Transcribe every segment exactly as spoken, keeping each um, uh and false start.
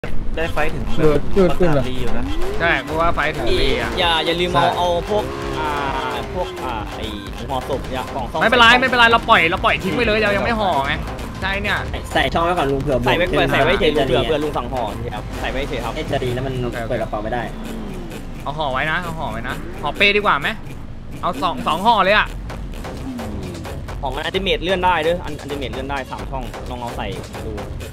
ได้ไฟถึงเดือดเดือดขึ้นเหรอดีอยู่นะใช่เพราะว่าไฟถึงดีอ่ะอย่าอย่าลืมเอาเอาพวกอ่าพวกอ่าไอห่อศพเนี่ยกล่องซ่อมไม่เป็นไรไม่เป็นไรเราปล่อยเราปล่อยทิ้งไปเลยเรายังไม่ห่อไงใช่เนี่ยใส่ช่องไว้ก่อนลุงเผื่อใส่ไว้ใส่ไว้เฉยเผื่อเผื่อลุงสั่งห่อครับใส่ไว้เฉยครับเอจะดีแล้วมันเปิดกระเป๋าไม่ได้เอาห่อไว้นะเอาห่อไว้นะห่อเป้ดีกว่าไหมเอาสองสองห่อเลยอ่ะของอันติเมตเลื่อนได้ด้วยอันอันติเมตเลื่อนได้สามช่องลองเอาใส่ดู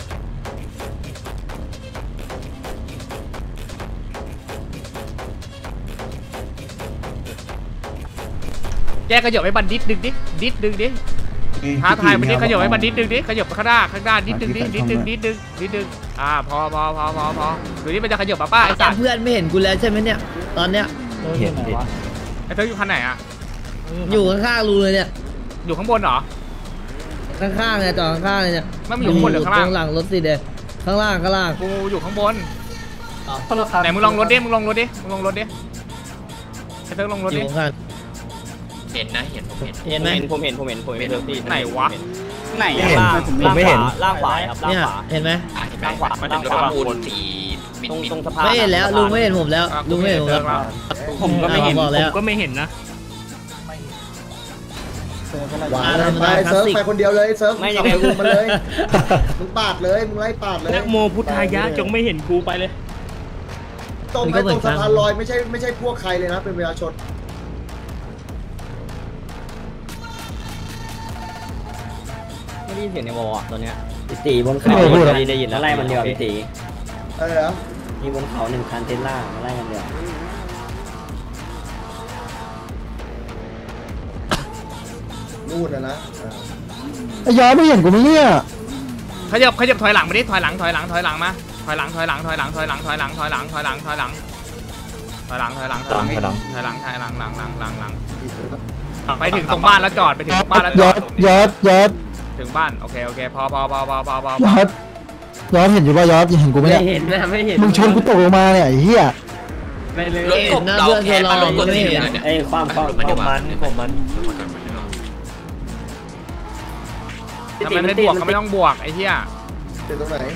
แยกขยับให้บันดิดดึงดิดิดดึงดิท้าทายบันดิดขยับให้บันดิดดึงดิขยับข้างหน้าข้างหน้าดิดดึงดิดิดดึงดิดดึงดิดดึงอ่าพอพอพอพอพอดูนี่มันจะขยับป่ะป้าไอ้สัตว์เพื่อนไม่เห็นกูแล้วใช่ไหมเนี่ยตอนเนี้ยเห็นดิไอ้เธออยู่คันไหนอ่ะอยู่ข้างๆรูเลยเนี่ยอยู่ข้างบนเหรอข้างๆเนี่ยจอดข้างๆเลยเนี่ยไม่มันอยู่ข้างบนหรือข้างล่างตรงหลังรถสีแดงข้างล่างข้างล่างกูอยู่ข้างบนไหนมึงลองรถดิมึงลองรถดิมึงลองรถดิไอ้เธอลองรถอดิยู่ข้างเห็นนะเห็นผมเห็นเห็นไหมผมเห็นผมเห็นผมเห็นผมเห็นไหนวะไหนล่างล่างขวาล่างขวาครับล่างเนี่ยขวาเห็นไหมอ่ะเห็นไหมด้านขวามันถึงระหว่างบนสีมิดตรงมิดตรงสะพานไม่เห็นแล้วลุงไม่เห็นผมแล้วลุงไม่เห็นผมแล้วผมก็ไม่เห็นบอกแล้วก็ไม่เห็นนะหวานไปเซิร์ฟไปคนเดียวเลยเซิร์ฟไม่ยังไงมึงมาเลยมึงปาดเลยมึงไล่ปาดเลยนะโมพุทธายะจงไม่เห็นกูไปเลยตรงไปตรงสะพานลอยไม่ใช่ไม่ใช่พวกใครเลยนะเป็นประชาชนไม่ได้ยินเสียงในวอลอ่ะตอนเนี้ยพี่ตีบนเขาได้ได้ยินแล้วไล่มันเดียวพี่ตีเออเหรอมีบนเขาหนึ่งคันเทสลามาไล่มันเดียวนู่นนะนะไอ้ยอไม่เห็นกูไหมเนี่ยขยับขยับถอยหลังมาดิถอยหลังถอยหลังถอยหลังมาถอยหลังถอยหลังถอยหลังถอยหลังถอยหลังถอยหลังถอยหลังถอยหลังถอยหลังถอยหลังถอยหลังถอยหลังถอยหลังถอยหลังถอยหลังถอยหลังหลังไปถึงตรงบ้านแล้วจอดไปถึงตรงบ้านแล้วจยออดดยอดยอดถึงบ้านโอเคโอเคพอพอพอพอพอพอยอดยอดเห็นอยู่ป่ะยอดเห็นกูไหมไม่เนี่ยเห็นนะไม่เห็นมึงชนกูตกลงมาเนี่ยไอ้เหี้ยรถกบเราแค่มารถกบสีนะเนี่ยไอ้ความความมันผมมันผมมันทำไมไม่บวกก็ไม่ต้องบวกไอ้เหี้ยเดี๋ยวตรงไหน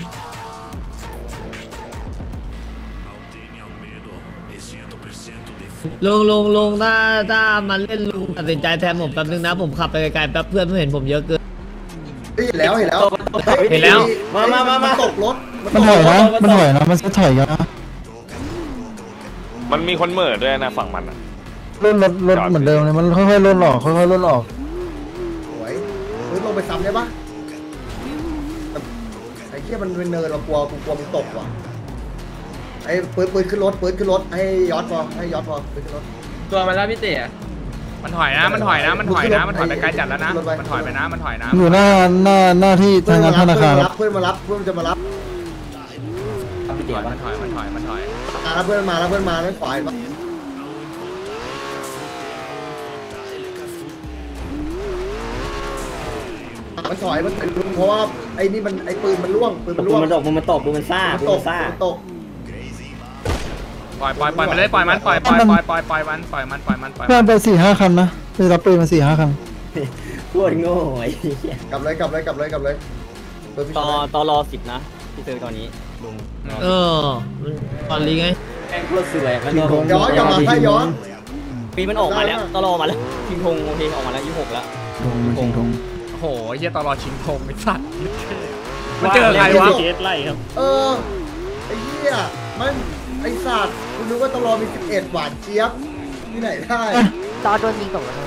ลุงลุงลุงถ้าถ้ามันเล่นลุงตัดสินใจแทนผมแป๊บนึงนะผมขับไปไกลๆแป๊บเพื่อนไม่เห็นผมเยอะเกินเห็นแล้วเห็นแล้วเห็นแล้วมามามามาตกรถมันถอยนะมันถอยนะมันจะถอยกันนะมันมีคนเหม่อด้วยนะฝั่งมันอ่ะรถรถรถเหมือนเดิมเลยมันค่อยๆลดออกค่อยๆลดออกสวยพื้นลงไปซ้ำได้ปะไอ้เหี้ยมันเป็นเนินเรากลัวกูกลัวมันตกว่ะไอ้ปืนปืนขึ้นรถปืนขึ้นรถให้ยอดพอให้ยอดพอปืนขึ้นรถตัวมันแล้วพี่เต๋อมันถอยนะมันถอยนะมันถอยนะมันถอยไปไกลจัดแล้วนะมันถอยไปนะมันถอยนะอยู่หน้าหน้าหน้าที่ทางการธนาคารเพื่อนมารับเพื่อนจะมารับพี่เต๋อมันถอยมันถอยมันถอยมาแล้วเพื่อนมาแล้วเพื่อนมาแล้วขวายมามันถอยมันลุงเพราะว่าไอ้นี่มันไอ้ปืนมันล่วงปืนมันปูล่วงมันตกปูมันตกปูมันซ่ามันปูตมักนซ่ามันตกปล่อยปล่อยปล่อยมันเลยปล่อยมันปล่อยปล่อยปล่อยปล่อยปล่อยมันปล่อยมันปล่อยมันปล่อยเพื่อนไปสี่ห้าคันนะไปรับปืนมาสี่ห้าคันโคตรโง่ไอ้เหี้ยกลับเลยกลับเลยกลับเลยกลับเลยเปิดพี่ต่อชายต่อรอสิบนะที่เจอตอนนี้ลุงเออตอนนี้ไงแม่งโคตรสวยมันย้อนกลับมาให้ย้อนปีมันออกมาแล้วต่อรอมาแล้วทิ้งธงโอเคออกมาแล้วยี่หกแล้วทงทงทงโอ้โหเฮียตลอดชิงธงไอ้สัตว์มันเจอใครวะเกสไล่ครับเออไอ้เหี้ยมันไอ้สัตว์คุณนึกว่าตลอดมีสิบเอ็ดหวานเจี๊ยบที่ไหนได้จอโดนยิงตกแล้ว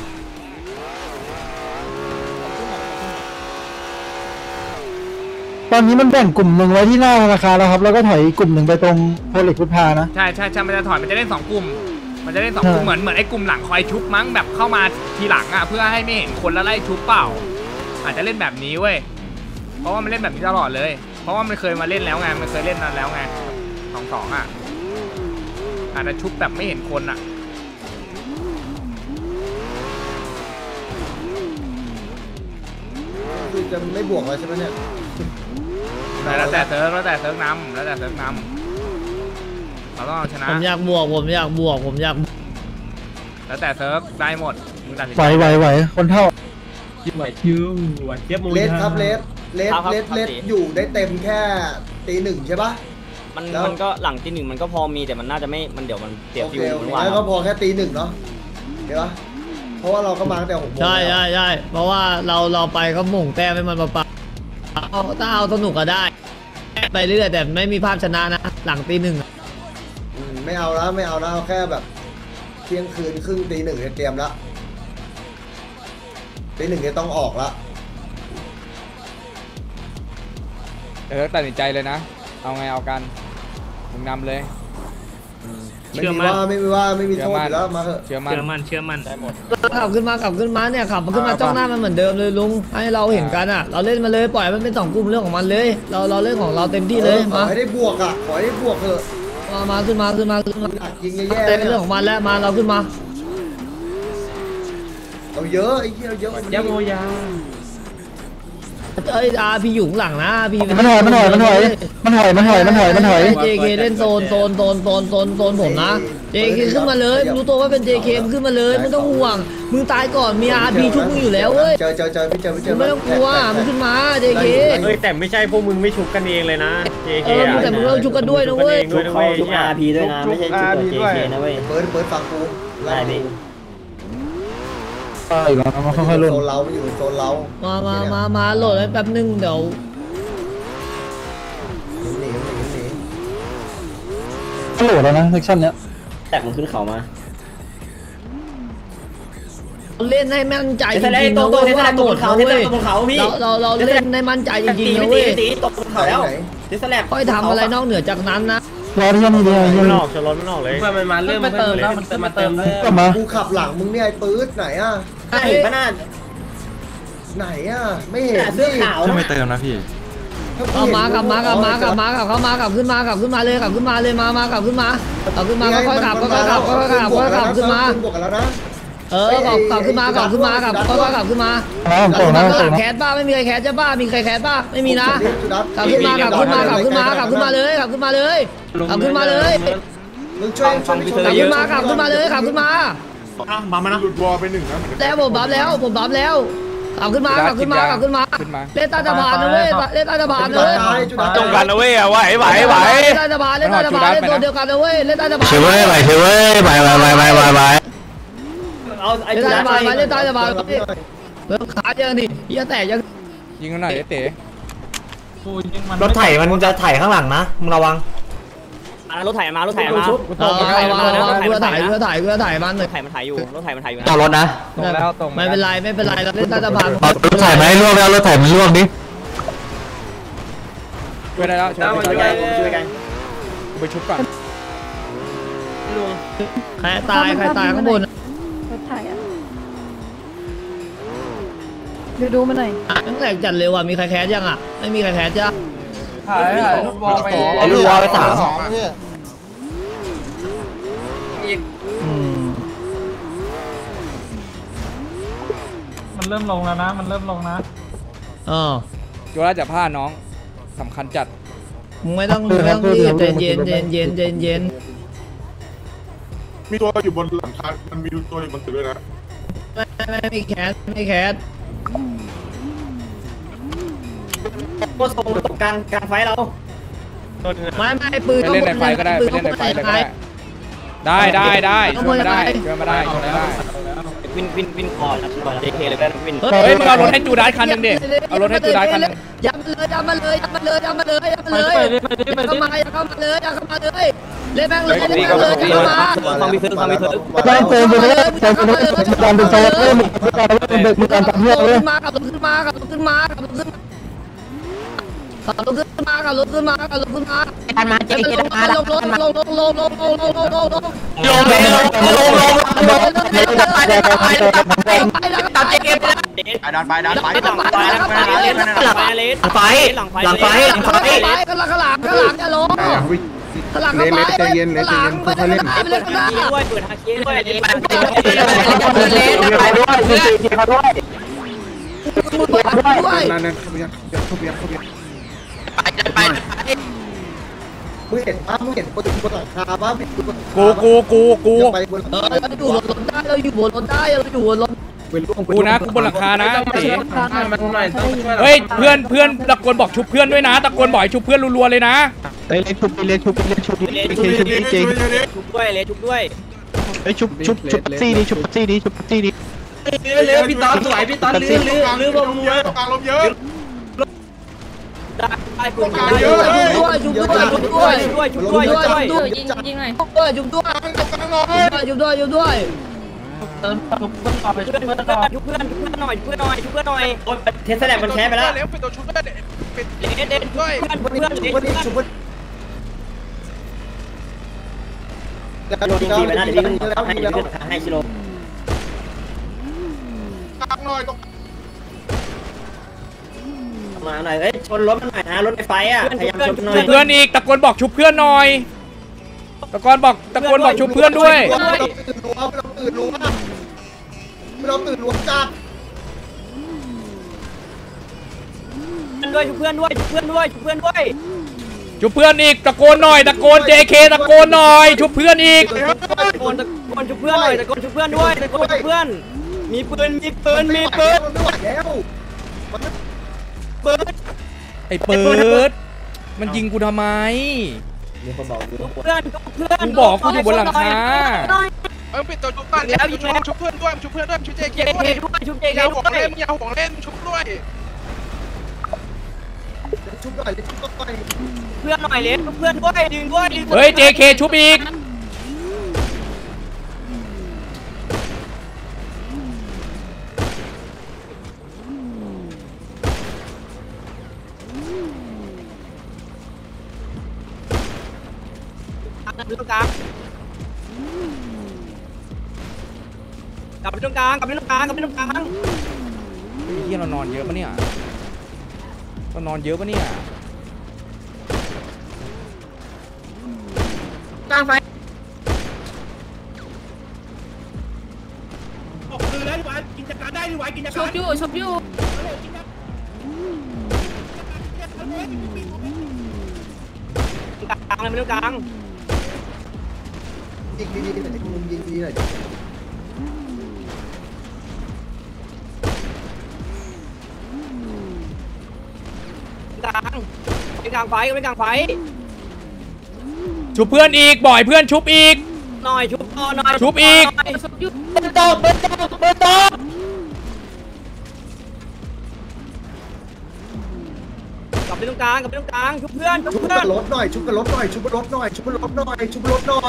ตอนนี้มันแบ่งกลุ่มหนึ่งไว้ที่หน้าธนาคารแล้วครับแล้วก็ถอยอีกกลุ่มหนึ่งไปตรงโพลิกพุทธานะใช่ใช่ใช่มันจะถอยมันจะเล่นสองกลุ่มมันจะเล่นสองกลุ่มเหมือนเหมือนไอ้กลุ่มหลังคอยชุบมั้งแบบเข้ามาทีหลังอ่ะเพื่อให้ไม่เห็นคนแล้วไล่ชุบเปล่าอาจจะเล่นแบบนี้เว้ยเพราะว่ามันเล่นแบบนี้ตลอดเลยเพราะว่ามันเคยมาเล่นแล้วไงมันเคยเล่นนานแล้วไงสองสองอ่ะอาจจะชุบแบบไม่เห็นคนอ่ะคือจะไม่บวกเลยใช่ไหมเนี่ยแล้วแต่เซิร์ฟแล้วแต่เซิร์ฟนำแล้วแต่เซิร์ฟนำเราต้องเอาชนะผมอยากบวกผมอยากบวกผมอยากแล้วแต่เซิร์ฟได้หมดมึงตัดสินไหวใจไหวไหวคนเท่าเลสครับเลสเลสเลสเลสอยู่ได้เต็มแค่ตีหนึ่งใช่ปะมันมันก็หลังตีหนึ่งมันก็พอมีแต่มันน่าจะไม่มันเดี๋ยวมันเสียโอฟิเคว โอมันเคว่าแล้วก็พอแค่ตีหนึ่งเนาะเดี๋ยวเพราะว่าเราก็มาตั้งแต่หกโมงใช่ใช่ใช่เพราะว่าเราเราไปก็หม่งแต้มให้มันเปล่าๆเอาถ้าเอาสนุกก็ได้ไปเรื่อยแต่ไม่มีภาพชนะนะหลังตีหนึ่งอืมไม่เอาแล้วไม่เอาแล้วเอาแค่แบบเที่ยงคืนครึ่งตีหนึ่งเนี่ยเตรียมละตีหนึ่งเนี่ยต้องออกละเออตัดสินใจเลยนะ เอาไงเอากันมึงนำเลยไม่มีว่าไม่มีว่าไม่มีโทษอยู่แล้วมาเถอะเชื่อมั่นเชื่อมั่นเชื่อมั่นได้หมดขับขึ้นมาขับขึ้นมาเนี่ยขับขึ้นมาจ้องหน้ามันเหมือนเดิมเลยลุงให้เราเห็นกันอ่ะ เราเล่นมาเลยปล่อยมันเป็นสองกลุ่มเรื่องของมันเลย เราเราเล่นของเราเต็มที่เลยขอมาให้ได้บวกอ่ะขอให้ได้บวกเถอะมามาขึ้นมาขึ้นมาขึ้นมาอัดยิงแย่ๆเต็มเนี่ยเรื่องของมันแล้วมาเราขึ้นมาเราเยอะไอ้เหี้ยเราเยอะยาโมยาเอ้ยอาพี่อยู่ข้างหลังนะพี่มันถอยมันถอยมันถอยมันถอยมันถอยมันถอยมันถอยเจเคเล่นโซนโซนโซนโซนโซนโซนผมนะเจเคขึ้นมาเลยรู้ตัวว่าเป็นเจเคขึ้นมาเลยไม่ต้องห่วงมึงตายก่อนมีอาร์พีชุบมึงอยู่แล้วเว้ยเจอเจอเจอพี่เจอพี่เจมึองไม่ต้องกลัวมึงขึ้นมาเจเคเฮ้ยแต่ไม่ใช่พวกมึงไม่ชุบกันเองเลยนะ เจเออมึงแต่มึงต้องชุบกันด้วยนะเว้ยชุบเขาชุบอาร์พีด้วยนะไม่ใช่ชุบตัวเจเคนะเว้ยเปิดเปิดฟังกูได้พี่ใช่แล้วมันค่อยๆโซล่นนเราอยู่โซนเรามามามามาโหลดให้แป๊บนึงเดี๋ยวหนีหนีหนีก็โหลดแล้วนะเซกชันเนี้ยแตกมันขึ้นเขามาเล่นให้มั่นใจจเทสลาริงๆตนะกตเว้กยเทสว่าลาหตมกบดนนะเขาเทสเว้ลาย ตกบนเขาพี่เราเราเราเล่นในมั่นใจจริงๆนะตีเว้ยตีตกบนเขาแล้วเทสลาค่อยทำอะไรนอกเหนือจากนั้นนะรอที่ชั้นนี้เดียวไม่ยังออกชนรถไม่ออกเลยมันมาเริ่มมาเติมแล้วมันเติมมาเติมแล้วกลับมากูขับหลังมึงเนี่ยไอ้ปื๊ดไหนอ่ะเห็นปะน่าไหนอ่ะไม่เห็นเสื้อขาวไม่เติมนะพี่เอามากลับมากลับมากลับมากลับเข้ามากลับขึ้นมากลับขึ้นมาเลยกลับขึ้นมาเลยมามากลับขึ้นมากลับขึ้นมาค่อยๆขับค่อยๆขับค่อยๆขับค่อยๆขับขึ้นมาบวกกันแล้วนะเออกลับกลับขึ้นมากลับขึ้นมากลับค่อยๆกลับขึ้นมาน้ำกลัตบกขึ้นมาน้ำข้างหตลักงแคสบ้าไม่มีใครแคสจะบ้ามีใครแคสบ้าไม่มีนะกลับขึ้นมากลับขึ้นมากลับขึ้นมากลับขึ้นมาเลยกลับขึ้นมาเลยกลับขึ้นมาเลยมึงช่วยช่วยพี่ชกลับขึ้นมากลับขึ้นมาเลยกลับขึ้นมามามานะแล้วผมบัฟแล้วผมบัฟแล้วกลับขึ้นมากลับขึ้นมากลับขึ้นมาขึ้นมาเล่นใต้สะพานนะเว้ยเล่นใต้สะพานนะเว้ยตรงกันนะเว้ยไหวไหวไหวเล่นใต้สะพานเล่นใต้สะพานเล่นตัวเดียวกันนะเว้ยเล่นใต้สะพานเชเว้ยไปเชเว้ยไปไปไปไปไปไปเอาไอ้เล่นจุใต้ดสะพานไปเล่นใต้สะพานไปเริ่มขาเยอะดิเหี้ยแตกยังยิงกันหน่อยเต๋รถไถมันจะไถข้างหลังนะมึงระวังรถไถมารถไถมาเออเพื่อถ่ายเพื่อถ่ายเพื่อถ่ายมันหน่อยรถไถมันถ่ายอยู่รถไถมันถ่ายอยู่นะต่อรถนะตรงแล้วตรงไม่เป็นไรไม่เป็นไรเราเล่นใต้สะพานรถถ่ายไหมล่วงแล้วรถถ่ายมันล่วงดิช่วยได้แล้วช่วยช่วยได้กันช่วยกันกูไปชุบก่อนใครตายใครตายข้างบนรถถ่ายอ่ะเดี๋ยวดูมาหน่อยตั้งแต่จัดเร็วอ่ะมีใครแคสยังอ่ะไม่มีใครแคสจ้ะถ่ายถ่ายรถวอลไปเอาลูกวอลไปสามมันเริ่มลงแล้วนะมันเริ่มลงนะอ๋อจุฬาจะพลาดน้องสำคัญจัดมึงไม่ต้องไม่ต้องรีบใจเย็นเย็นเย็นเย็นเย็นมีตัวอยู่บนหลังคา มันมีตัวอยู่บนตึกด้วยนะไม่ไม่ไม่แคสไม่แคสโคตรทรงตกกลางกลางไฟเราไม่ไม่ปืนไปเล่นในไฟก็ได้ไปเล่นในไฟเลยก็ได้ได้ได้ได้ช่วยมาได้ช่วยมาได้ช่วยมาได้วินวินวินก่อนก่อนเจเคเลยก็วินเฮ้ยมึงเอารถให้จูดาสคันหนึ่งดิเอารถให้จูดาสคันหนึ่งยัดเลยยัดมาเลยยัดมาเลยยัดมาเลยยัดมาเลยยัดเข้ามายัดเข้ามาเลยยัดเข้ามาเลยเล่นแม่งเลยเล่นแม่งเลยยัดเข้ามาฟังพี่ซื้อฟังพี่ซื้อไปเติมไปเลยเติมไปเลยการเป็นโซ่เริ่มการเริ่มเด็กมีการทำเรื่องเลยขึ้นมากับรถขึ้นมากับรถขึ้นมากับรถขึ้นมากับรถขึ้นมากับรถขึ้นมากับรถขึ้นมาการมาเจ๊กินมาลงลงลงลงลงลงลงลงลงลงลงลงเลยลงลงลงไปไปไปตามเจ๊เก็บดันไปดันไปหลังไฟหลังไฟหลังไฟเลสหลังไฟหลังไฟหลังไฟหลังไฟไปข้างหลังข้างหลังข้างหลังจะลงข้างหลังก็ไปใจเย็นใจเย็นค่อยๆเล่นไปเล่นข้างหน้าด้วยเปิดฮาคิด้วยไปด้วยสี่สี่เขาด้วยด้วยนั่นนั่นเข้าไปยัดเข้าไปยัดเข้าไปยัดไปมึงเห็นป้ามึงเห็นบนบนหลังคาป้าเห็นบนกูกูกูกูไปบนเออเราอยู่บนรถได้เราอยู่บนรถได้เราอยู่บนรถกูนะกูบนหลังคานะตีเฮ้ยเพื่อนเพื่อนตะโกนบอกชุบเพื่อนด้วยนะตะโกนบอกให้ชุบเพื่อนรัวๆเลยนะเฮ้ยเล็กชุบเล็กชุบเล็กชุบเล็กชุบเล็กชุบชุบด้วยเลยชุบด้วยเฮ้ยชุบชุบชุบซี่ดิชุบซี่ดิชุบซี่ดิเร็วพี่ตอนสวยพี่ตอนลื้อลื้อลื้อบอลมัวตรงกลางลมเยอะได้ได้กลุ่มเยอะจุ๊บด้วยจุ๊บด้วยชุบด้วยชุบด้วยชุบด้วยจุ๊บด้วยยิงยิงหน่อยจุ๊บด้วยจุ๊บด้วยตรงกลางหน่อยจุ๊บด้วยจุ๊บด้วยชุบเพื่อนชุบเพื่อนชุบเพื่อนหน่อยชุบเพื่อนหน่อยชุบเพื่อนหน่อยเทสแลบมันแพ้ไปแล้วเลี้ยวเป็นตัวชุบได้เป็นเด็ดเด็ดเพื่อนเพื่อนเพื่อนชุบดิชุบดิแล้วโดนยิงไปนะเดี๋ยวนี้ให้เดี๋ยวให้ชิโร่กลางหน่อยตรงมาหน่อยเอ้ยชนรถมันหน่อยนะรถไฟฟ้าอ่ะพยายามชนหน่อยเพื่อนอีกตะโกนบอกชุบเพื่อนหน่อยตะโกนบอกตะโกนบอกชุบเพื่อนด้วยเราตื่นรู้เราตื่นรู้เราตื่นรู้จัดด้วยชุบเพื่อนด้วยชุบเพื่อนด้วยชุบเพื่อนด้วยชุบเพื่อนอีกตะโกนหน่อยตะโกน เจ เค ตะโกนหน่อยชุบเพื่อนอีกตะโกนตะโกนชุบเพื่อนหน่อยตะโกนชุบเพื่อนด้วยตะโกนชุบเพื่อนมีปืนมีปืนมีปืนไม่ไหวแล้วปืนไอ้เปิดมันยิงกูทำไมมีคนบอกอยู่ชุบเพื่อนชุบเพื่อนกูบอกกูอยู่บนหลังคาเออเป็นตัวชุบบ้านแล้วชุบชุบเพื่อนด้วยชุบเพื่อนด้วยชุบเจเจเกเคด้วยด้วยชุบเจเคยาวด้ของวยเล่นยาวของเล่นชุบด้วยชุบหน่อยชุบหน่อยเพื่อนหน่อยเลยชุบเพื่อนด้วยดึงด้วยดึงเฮ้ย เจ เค ชุบอีกกลับไปตรงกลางกลับไปตรงกลางกลับไปตรงกลางกลับไปตรงกลางเฮ้ยเฮียเรานอนเยอะปะเนี่ยเรานอนเยอะปะเนี่ยกลางไฟคือได้ดีกว่ากินจักรได้ดีกว่ากินจักรชุบอยู่ชุบอยู่กลางเลยไปตรงกลางยิงดีๆหน่อยมุมยิงดีหน่อยกลางไปกลางไฟไปกลางไฟชุบเพื่อนอีกบ่อยเพื่อนชุบอีกหน่อยชุบต่อหน่อยชุบอีกชุบอยู่เปิดต่อเปิดต่อเปิดต่อกลับไปตรงกลางกลับไปตรงกลางชุบเพื่อนชุบชุบเพื่อนกับรถหน่อยชุบกับรถหน่อยชุบกับรถหน่อยชุบกับรถหน่อยชุบกับรถหน่อย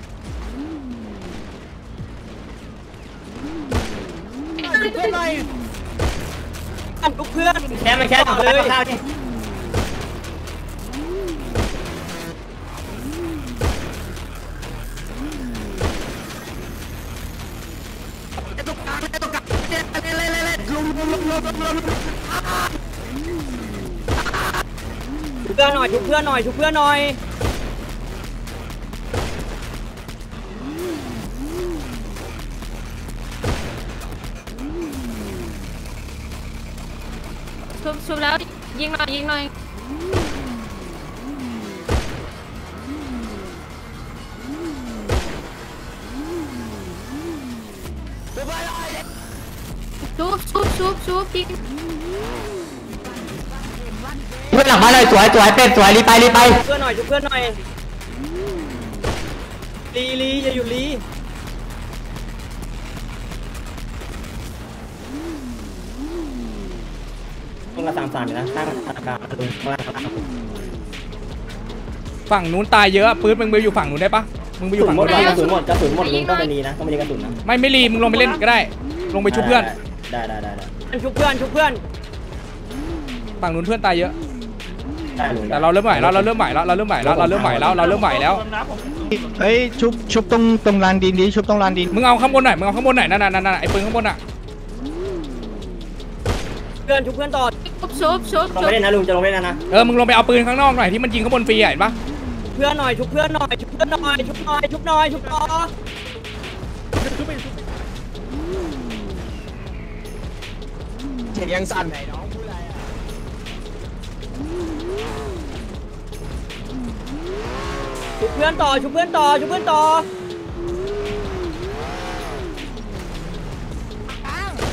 ชุบเพื่อนหน่อยชุบเพื่อนแค่มันแค่ต่อเลยข้าวนี่ชุบเพื่อนหน่อยชุบเพื่อนหน่อยชุบเพื่อนหน่อยชุบชุบแล้วยิงหน่อยยิงหน่อยชุบชุบชุบชุบยิงเพื่อนหลังมาเลยสวยสวยเป็ดสวยรีไปรีไปชุบเพื่อนหน่อยชุบเพื่อนหน่อยลีลีอย่าอยู่ลีตรงกระสามสามอยู่นะข้างธนาคารตรงข้างล่างข้างล่างฝั่งนู้นตายเยอะปืนมึงไปอยู่ฝั่งนู้นได้ปะมึงไปกอยู่ระสุฝั่นงหมนู้ดนได้กระสุนหมดกระสุนหมดลุงต้องไปรีนะต้องไปรีกระสุนนะไม่ไม่รีมึงลงไปเล่นก็ได้ ลงไปชุบเพื่อนได้ได้ได้ได้ชุบเพื่อนชุบเพื่อนฝั่งนู้นเพื่อนตายเยอะได้ลุงแต่เราเริ่มใหม่แล้วเราเริ่มใหม่แล้วเราเริ่มใหม่แล้วเราเริ่มใหม่แล้วเราเริ่มใหม่แล้วเฮ้ยชุบชุบตรงตรงลานดินดิชุบตรงลานดินมึงเอาข้างบนหน่อยมึงเอาข้างบนหน่อยนั่นนั่นนั่นไอ้ปืนข้างบนอ่ะเพื่อนชุบเพื่อนต่อชุบชุบชุบลงไปเล่นนะลุงจะลงไปเล่นนะเออมึงลงไปเอาปืนข้างนอกหน่อยที่มันยิงข้างบนฟรีอ่ะเห็นปะเพื่อนหน่อยชุบเพื่อนหน่อยชุบเพื่อนหน่อยชุบหน่อยชุบหน่อยชุบต่อเสียงสั่นชุบเพื่อนต่อชุบเพื่อนต่อชุบเพื่อนต่อ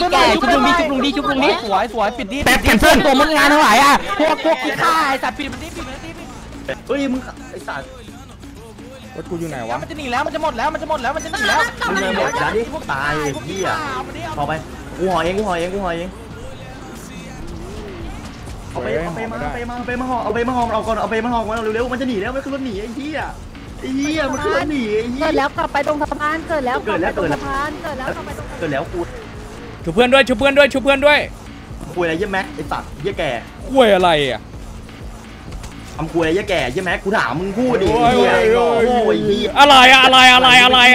แก่ชุบลุงดิชุบลุงดิชุบลุงดิสวยสวยปิดดิแต่แคนเซิลตัวมึงงานเท่าไหร่อ่ะพวกพวกขี้ข้าไอ้สัตว์ปิดมันดิปิดมันดิเฮ้ยมึงไอ้สัตว์รถกูอยู่ไหนวะมันจะหนีแล้วมันจะหมดแล้วมันจะหมดแล้วมันจะหนีแล้วมันจะหมดแล้วดิพวกตายพี่อ่ะพอไปกูห่อเองกูห่อเองกูห่อเองเอาไปเอาไปมาเอาไปมาเอาไปมาห่อเอาไปมาห่อเอาก่อนเอาไปมาห่อมาเร็วๆมันจะหนีแล้วมันขึ้นรถหนีไอ้เหี้ยไอ้เหี้ยมันขึ้นรถหนีไอ้เหี้ยเกิดแล้วกลับไปตรงสะพานเกิดแล้วเกิดแล้วเกิดแล้วสะพานเกิดแล้วกลับไปตรงเกิดแล้วกูชุบเพื่อนด้วยชุบเพื่อนด้วยชุบเพื่อนด้วยคุยอะไรเยี่ยแม็กไอ้สัตว์เยี่ยแก่คุยอะไรอ่ะทำคุยอะไรเยี่ยแก่เยี่ยแม็กกูถามมึงพูดดิโอ้ยเหี้ยโอ้ยโอ้ยเหี้ยอะไรอะอะไรอะไรอะไรอะ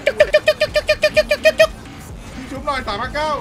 ชุบหน่อยสามห้าเก้า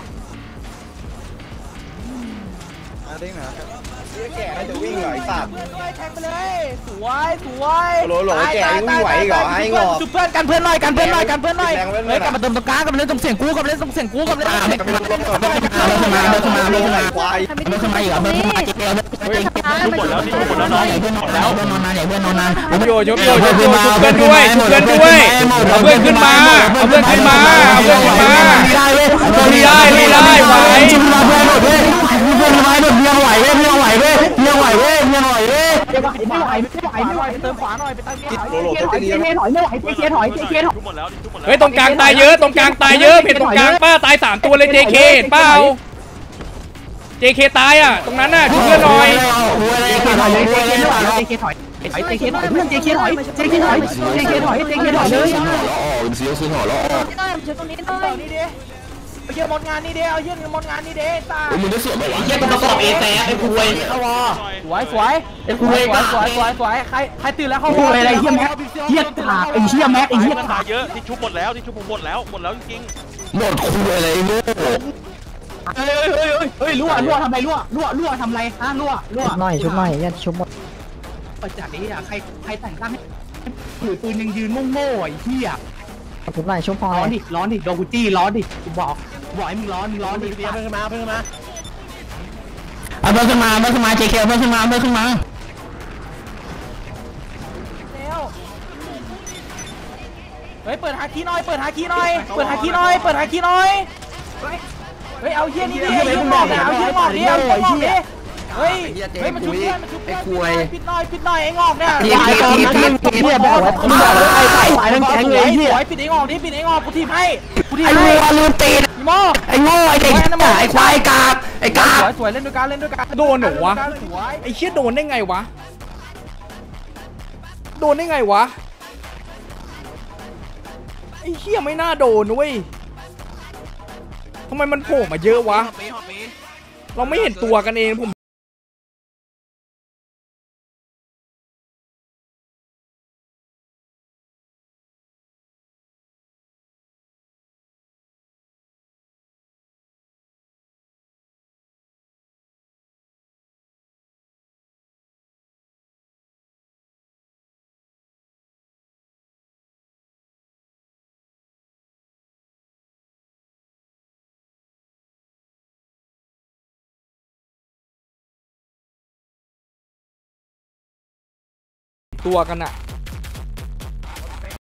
แก่จะวิ่งเหรอไอ้สัตว์แทงไปเลยสวยสวยโหลโหลแก่ยังวิ่งไหวเหรอไอ้งอกจุบเพื่อนกันเพื่อนหน่อยกันเพื่อนหน่อยกันเพื่อนหน่อยเฮ้ยกลับมาเติมตรงกลางกลับมาเล่นตรงเสียงกูกลับมาเล่นตรงเสียงกูกลับมาเล่นมามามามาควายทำไมไม่ขึ้นมาอีกอ่ะไม่ขึ้นมาเจ๊หมดแล้วที่หมดแล้วน้อยใหญ่เพื่อนนอนแล้วเพื่อนนอนนานใหญ่เพื่อนนอนนานชุบโยชุบโยชุบโยชุบเพื่อนด้วยชุบเพื่อนด้วยเอาเพื่อนขึ้นมาเอาเพื่อนขึ้นมาเอาเพื่อนขึ้นมาได้เว้ยไม่ได้ไม่ได้ไหวจุ่มมาเพื่อนหมดเว้ยเพื่อนมาหมดเมียไหวเว้ยเมียไหวเว้ยเมียไหวเว้ยเมียไหวเว้ยไม่ไหวไม่ไหวไม่ไหวไม่ไหวไปเติมขวาหน่อยไปเติมเกียร์ถอยเกียร์ถอยไม่ไหวเกียร์ถอยเกียร์ถอยเฮ้ยตรงกลางตายเยอะตรงกลางตายเยอะเห็นตรงกลางป้าตายสามตัวเลย เจ เค เห็นเปล่า เจ เค ตายอ่ะตรงนั้นน่ะชุบเพื่อนหน่อยเจเคถอยเลยเจเคถอยเจเคถอยเจเคถอยเพื่อนเจเคถอยเจเคถอยเจเคถอยเจเคถอยเลยไม่ต้องชุดตรงนี้หน่อยนี่ดิเอาเยี่ยมดงานนี่ดิเอาเยี่ยมมดงานนี่ดิตามึงจะเสียไหมวะเยี่ยมประกอบเอแซไอ้คุยเข้าวอสวยสวยไอ้คุยสวยสวยสวยสวยใครใครตื่นแล้วเข้าวออะไรเยี่ยมแม็กเยี่ยมขาไอ้เยี่ยมแม็กไอ้เยี่ยมขาเยอะที่ชุบหมดแล้วที่ชุบผมหมดแล้วหมดแล้วจริงหมดคุยอะไรโง่เฮ้ยเฮ้ยเฮ้ยเฮ้ยรั่วรั่วทำไรรั่วรั่วรั่วทำไรฮะรั่วรั่วหน่อยชุดหน่อยยันชุดหมดเปิดจากนี้อ่ะใครใครแต่งตั้งให้ถือปืนยังยืนโง่ๆไอ้เหี้ยชุดหน่อยชุดพอร้อนดิร้อนดิโดนกูจี้ร้อนดิกูบอกบอกให้มึงร้อนมึงร้อนดิเพิ่งขึ้นมาเพิ่งขึ้นมาเอาเพื่อนขึ้นมาเพื่อนขึ้นมาเจเคเพื่อนขึ้นมาเพื่อนขึ้นมาเฮ้ยเปิดหาคีหน่อยเปิดหาคีหน่อยเปิดหาคีหน่อยเปิดหาคีหน่อยเฮ้ยเอาเหี้ยนี่ดิเอาเหี้ยหมอกดิเอาเหี้ยหมอกดิเอาเหี้ยหมอกดิเฮ้ยเฮ้ยมันชุบเพื่อนมันชุบเพื่อนปิดหน่อยปิดหน่อยไอ้งอกเนี่ยทีทีทีทีทีเนี่ยบอกว่าคุณบอกว่าไอ้ไอ้ไอ้ทั้งแข็งเลยเหี้ยปิดไอ้งอกดิปิดไอ้งอกกูทีมให้กูทีมไอ้ให้วัวลืมตีนอีโม่ไอ้โง่ไอ้เด็กไอ้ควายกาบไอ้กาสบวยสวยเล่นด้วยกันเล่นด้วยกันโดนเหรอวะสวยไอ้เชี่ยโดนได้ไงวะโดนได้ไงวะไอ้เชี่ยไม่น่าโดนเว้ยทำไมมันโผล่มาเยอะวะเราไม่เห็นตัวกันเองผมตัวกันอะ